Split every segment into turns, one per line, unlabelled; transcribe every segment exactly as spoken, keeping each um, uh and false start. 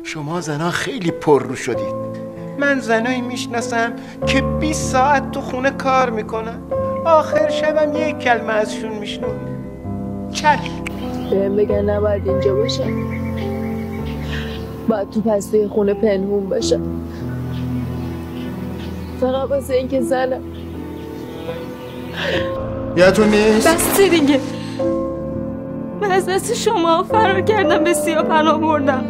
شما زنها خیلی پررو شدید. من زنایی میشناسم که بیست ساعت تو خونه کار میکنن، آخر شبم یک کلمه ازشون میشنوی. چشم
بهم بگن نباید اینجا باشه، باید تو پسته خونه پنهون باشه، فقط واسه اینکه زنم.
یادتون نیست؟
بسته دیگه. من از دست شما فرار کردم، به سیاه پناه بردم.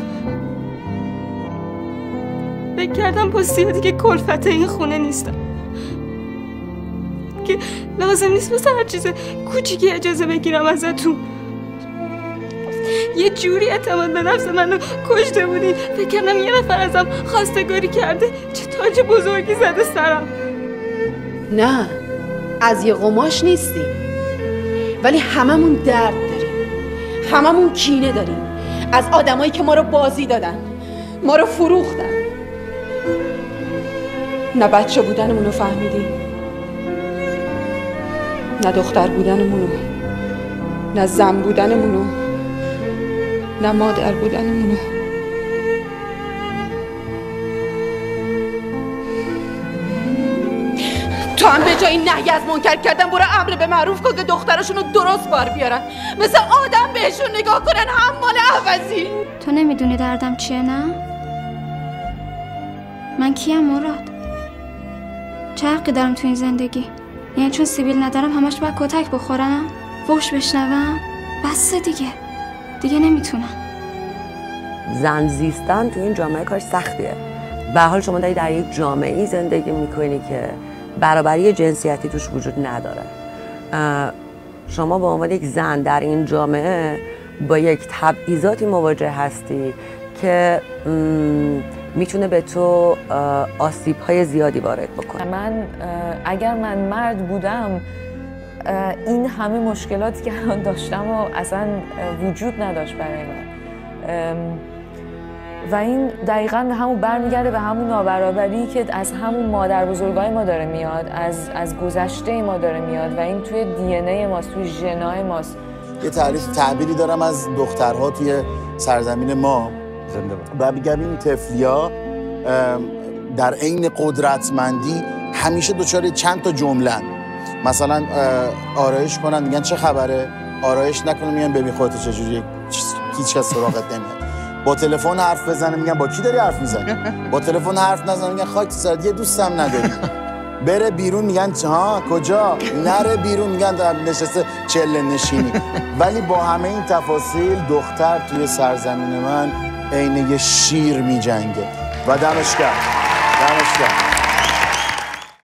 فکر کردم با سیاه دیگه کلفت این خونه نیستم، که لازم نیست واسه هر چیز کوچیکی اجازه بگیرم ازتون. یه جوری اعتماد به نفس منو کشته بودین، فکر کردم یه نفر ازم خواستگاری کرده، چه تاج بزرگی زده سرم.
نه، از یه قماش نیستیم، ولی هممون درد داریم، هممون کینه داریم از آدمایی که ما رو بازی دادن، ما رو فروختن. نه بچه بودنمون رو فهمیدیم، نه دختر بودنمون رو، نه زن بودنمون رو، نه مادر بودنمون رو. تو هم به جای نهی از منکر کردن برو امر به معروف کن که دختراشون رو درست بار بیارن، مثل آدم بهشون نگاه کنن، حمال عوضی.
تو نمیدونی دردم چیه؟ نه من کیم مراد؟ چه حقی دارم تو این زندگی؟ یعنی چون سیبیل ندارم همش باید کتک بخورم؟ فحش بشنوم؟ بسه دیگه، دیگه نمیتونم.
زن زیستن تو این جامعه کار سختیه. به حال شما داری در یک جامعه‌ای زندگی میکنی که برابری جنسیتی توش وجود نداره. شما به عنوان یک زن در این جامعه با یک تبعیضاتی مواجه هستی که میتونه به تو آسیب‌های زیادی وارد بکنه.
من اگر من مرد بودم این همه مشکلاتی که الان داشتم و اصلا وجود نداشت برای من، و این دقیقاً همون برمیگرده به همون نابرابری که از همون مادر بزرگای ما داره میاد، از از گذشته ما داره میاد و این توی دی ان ای ماست، توی ژنای ماست.
یه تعریف تعبیری دارم از دخترها توی سرزمین ما و میگم این طفلیا در عین قدرتمندی همیشه دچار چند تا جمله‌ن. مثلا آرایش کنن میگن چه خبره، آرایش نکنن میگن ببین خودت چجوریه، هیچ کس سراغت نمیاد. با تلفن حرف بزنه میگن با کی داری حرف میزنی، با تلفن حرف نزنه میگن خاک سرت یه دوستم نداری. بره بیرون میگن ها کجا، نره بیرون میگن در نشسته چله نشینی. ولی با همه این تفاصیل دختر توی سرزمین من عین یه شیر میجنگه و دمش گرم، دمش گرم.